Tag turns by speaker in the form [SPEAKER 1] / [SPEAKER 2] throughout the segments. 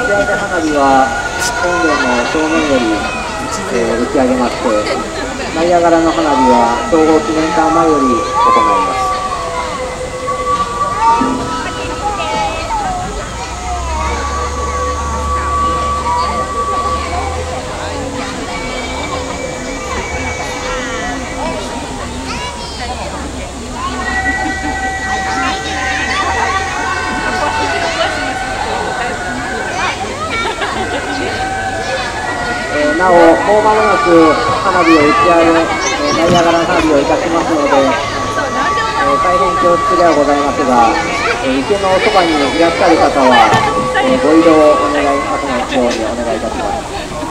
[SPEAKER 1] ち上げ花火は本殿の正面より、打ち上げまして、ナイアガラの花火は総合記念館前より行います。なお、もう間もなく花火を打ち上げ、ナイアガラの花火をいたしますので、大変恐縮ではございますが、池のそばにいらっしゃる方は、ご移動をお願いしますようにお願いいたします。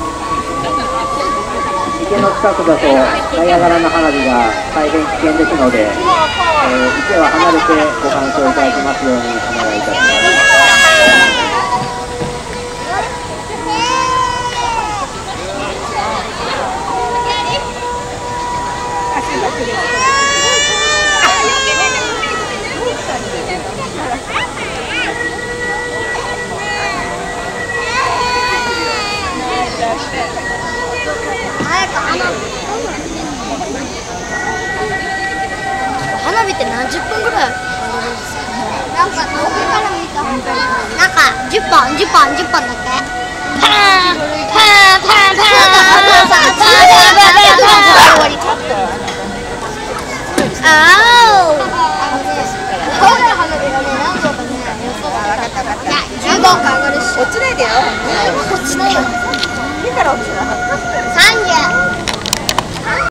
[SPEAKER 1] 池の近くだとナイアガラの花火が大変危険ですので、池は離れてご鑑賞いただきますようにお願いいたします。
[SPEAKER 2] 花火って何十分ぐらいなんか遠くから見たなんか10本だってパーンパーンパーンパーンパーン15個上がるし落ちないでよ落ちないよいいから落ちない30